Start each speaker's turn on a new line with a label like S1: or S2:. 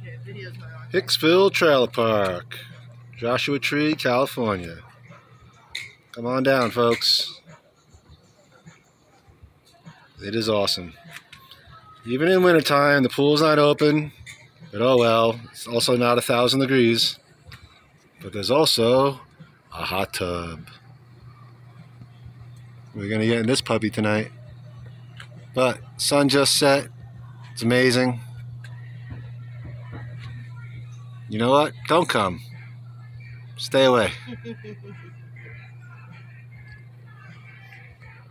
S1: Hicksville Trailer Park, Joshua Tree, California. Come on down, folks. It is awesome. Even in wintertime, the pool's not open, but oh well. It's also not 1,000 degrees. But there's also a hot tub. We're gonna get in this puppy tonight. But sun just set. It's amazing. You know what? Don't come. Stay away.